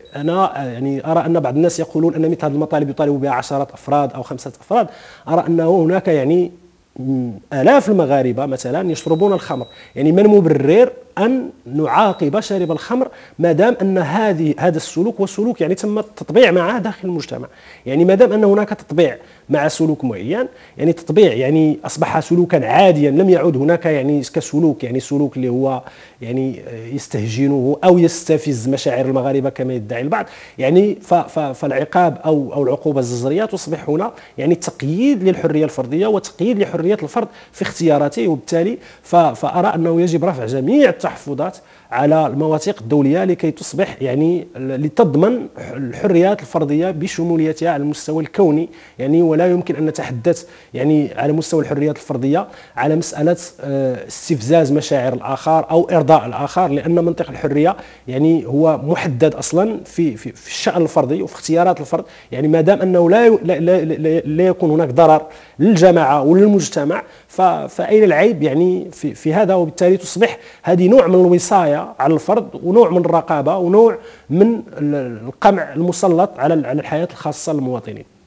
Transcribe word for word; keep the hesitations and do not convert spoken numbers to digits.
انا يعني ارى ان بعض الناس يقولون ان مثل هذه المطالب يطالب بها عشرات افراد او خمسه افراد. ارى انه هناك يعني آلاف المغاربة مثلا يشربون الخمر، يعني من مبرر أن نعاقب شارب الخمر ما دام أن هذه هذا السلوك هو سلوك يعني تم التطبيع معه داخل المجتمع. يعني ما دام أن هناك تطبيع مع سلوك معين، يعني تطبيع يعني أصبح سلوكا عاديا، لم يعد هناك يعني كسلوك يعني سلوك اللي هو يعني يستهجنه أو يستفز مشاعر المغاربة كما يدعي البعض. يعني فالعقاب أو أو العقوبة الزجرية تصبح هنا يعني تقييد للحرية الفردية وتقييد لحرية الفرد في اختياراته، وبالتالي فأرى أنه يجب رفع جميع التحفظات على المواثيق الدولية لكي تصبح يعني لتضمن الحريات الفردية بشموليتها على المستوى الكوني. يعني ولا يمكن أن نتحدث يعني على مستوى الحريات الفردية على مسألة استفزاز مشاعر الآخر أو إرضاء الآخر، لأن منطق الحرية يعني هو محدد أصلا في في, في الشأن الفردي وفي اختيارات الفرد. يعني ما دام أنه لا لا, لا, لا يكون هناك ضرر للجماعة وللمجتمع، فأين العيب يعني في, في هذا؟ وبالتالي تصبح هذه نوع من الوصاية على الفرد ونوع من الرقابة ونوع من القمع المسلط على الحياة الخاصة للمواطنين.